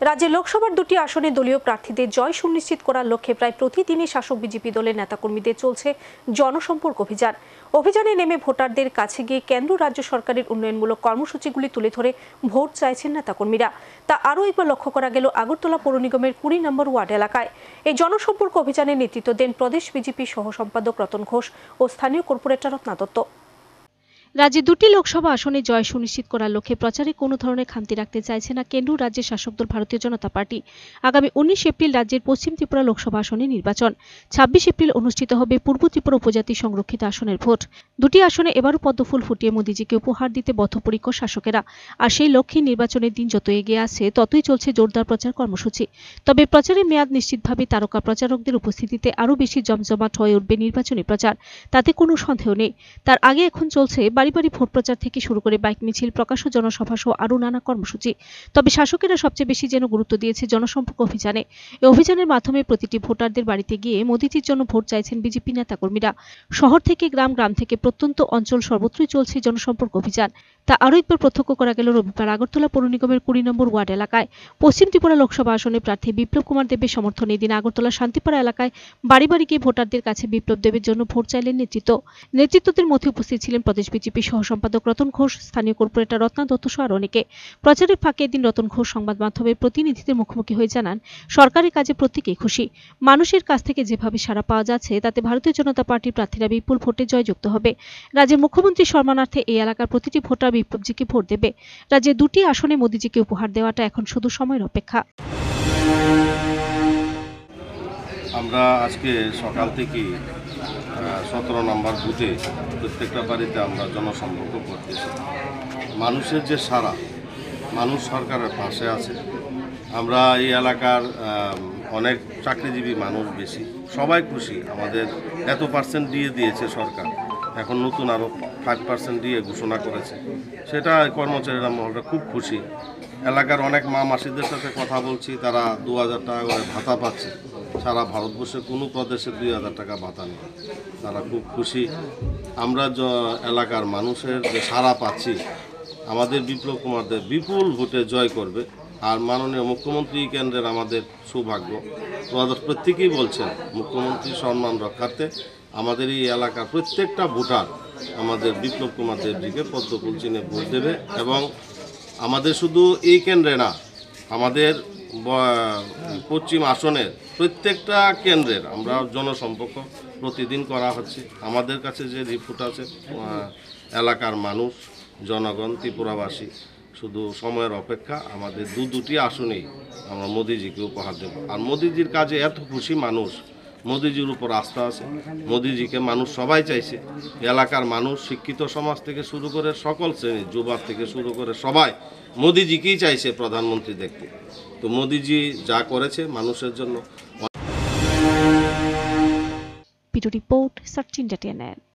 রাজ্যে লোকসভার দুটি আসনে দলীয় প্রার্থীদের জয় সুনিশ্চিত করার লক্ষ্যে প্রায় প্রতিদিনই শাসক বিজেপি দলের নেতাকর্মীদের চলছে জনসম্পর্ক অভিযান। অভিযানে নেমে ভোটারদের কাছে গিয়ে কেন্দ্র রাজ্য সরকারের উন্নয়নমূলক কর্মসূচিগুলি তুলে ধরে ভোট চাইছেন নেতাকর্মীরা। তা আরও একবার লক্ষ্য করা গেল আগরতলা পৌর নিগমের 20 নম্বর ওয়ার্ড এলাকায়। এই জনসম্পর্ক অভিযানের নেতৃত্ব দেন প্রদেশ বিজেপি সহ সম্পাদক রতন ঘোষ ও স্থানীয় কর্পোরেটর রত্না দত্ত। রাজ্যে দুটি লোকসভা আসনে জয় সুনিশ্চিত করার লক্ষ্যে প্রচারে কোনো ধরনের খামতি রাখতে চাইছে না কেন্দ্র রাজ্যের শাসক দল ভারতীয় জনতা পার্টি। আগামী 19 এপ্রিল রাজ্যের পশ্চিম ত্রিপুরা লোকসভা আসনে নির্বাচন। 26 এপ্রিল অনুষ্ঠিত হবে পূর্ব ত্রিপুরা উপজাতি সংরক্ষিত আসনের ভোট। দুটি আসনে এবারও পদ্মফুল ফুটিয়ে মোদিজিকে উপহার দিতে বদ্ধপরিকর শাসকেরা। আর সেই লক্ষ্যে নির্বাচনের দিন যত এগিয়ে আসছে ততই চলছে জোরদার প্রচার কর্মসূচি। তবে প্রচারের মেয়াদ নিশ্চিতভাবে তারকা প্রচারকদের উপস্থিতিতে আরও বেশি জমজমাট হয়ে উঠবে নির্বাচনী প্রচার, তাতে কোনো সন্দেহ নেই। তার আগে এখন চলছে বাড়ি বাড়ি ভোট প্রচার থেকে শুরু করে বাইক মিছিল, প্রকাশ্য জনসভা সহ আরও নানা কর্মসূচি। তবে শাসকেরা সবচেয়ে বেশি যেন গুরুত্ব দিয়েছে জনসম্পর্ক অভিযানে। এই অভিযানের মাধ্যমে প্রতিটি ভোটারদের বাড়িতে গিয়ে মোদিজির জন্য ভোট চাইছেন বিজেপি নেতাকর্মীরা। শহর থেকে গ্রাম, গ্রাম থেকে প্রত্যন্ত অঞ্চল সর্বত্রই চলছে জনসম্পর্ক অভিযান। তা আরও একবার প্রত্যক্ষ করা গেল রবিবার আগরতলা পৌর নিগমের 20 নম্বর ওয়ার্ড এলাকায়। পশ্চিম ত্রিপুরা লোকসভা আসনে প্রার্থী বিপ্লব কুমার দেবের সমর্থনে দিন আগরতলা শান্তিপাড়া এলাকায় বাড়ি বাড়ি গিয়ে ভোটারদের কাছে বিপ্লব দেবের জন্য ভোট চাইলেন নেতৃত্বদের মধ্যে উপস্থিত ছিলেন প্রদেশ বিজেপি সহ সম্পাদক রতন ঘোষ, স্থানীয় কর্পোরেটর রত্না দত্ত সহ আরও অনেকে। প্রচারের ফাঁকে এদিন রতন ঘোষ সংবাদ মাধ্যমের প্রতিনিধিদের মুখোমুখি হয়ে জানান, সরকারি কাজে প্রত্যেকেই খুশি। মানুষের কাছ থেকে যেভাবে সাড়া পাওয়া যাচ্ছে তাতে ভারতীয় জনতা পার্টির প্রার্থীরা বিপুল ভোটে জয়যুক্ত হবে। রাজ্যের মুখ্যমন্ত্রী সম্মানার্থে এই এলাকার প্রতিটি ভোটার বিপ্লবজিকে ভোট দেবে। রাজ্যে দুটি আসনে মোদিজিকে উপহার দেওয়াটা এখন শুধু সময়ের অপেক্ষা। আমরা আজকে সকাল থেকে 17 নম্বর বুথে প্রত্যেকটা বাড়িতে আমরা জনসম্পর্ক করতেছি। মানুষের যে সারা, মানুষ সরকারের পাশে আছে। আমরা এই এলাকার অনেক চাকরিজীবী মানুষ বেশি, সবাই খুশি। আমাদের এত % দিয়ে দিয়েছে সরকার, এখন নতুন আরও 5% দিয়ে ঘোষণা করেছে, সেটা কর্মচারীরা মহলটা খুব খুশি। এলাকার অনেক মা মাসিদের সাথে কথা বলছি, তারা 2000 টাকা করে ভাতা পাচ্ছে। সারা ভারতবর্ষে কোনো প্রদেশে 2000 টাকা ভাতা নেই, তারা খুব খুশি। আমরা এলাকার মানুষের যে সাড়া পাচ্ছি, আমাদের বিপ্লব কুমার দেব বিপুল ভোটে জয় করবে। আর মাননীয় মুখ্যমন্ত্রী কেন্দ্রের আমাদের সৌভাগ্য, প্রত্যেকেই বলছেন মুখ্যমন্ত্রী সম্মান রক্ষার্থে আমাদের এই এলাকার প্রত্যেকটা ভোটার আমাদের বিপ্লব কুমার দেবজিকে পদ্মফুল চিহ্নে ভোট দেবে। এবং আমাদের শুধু এই কেন্দ্রে না, আমাদের পশ্চিম আসনের প্রত্যেকটা কেন্দ্রের আমরা জনসম্পর্ক প্রতিদিন করা হচ্ছে। আমাদের কাছে যে রিপোর্ট আছে, এলাকার মানুষ, জনগণ, ত্রিপুরাবাসী শুধু সময়ের অপেক্ষা। আমাদের দুটি আসনেই আমরা মোদিজিকে উপহার দেব। আর মোদিজির কাজে এত খুশি মানুষ, মোদিজির উপর আস্থা আছে। মোদিজিকে মানুষ সবাই চাইছে, এলাকার মানুষ, শিক্ষিত সমাজ থেকে শুরু করে সকল শ্রেণী, যুবা থেকে শুরু করে সবাই মোদিজিকেই চাইছে প্রধানমন্ত্রী দেখতে। তো মোদিজি যা করেছে মানুষের জন্য। Report search India.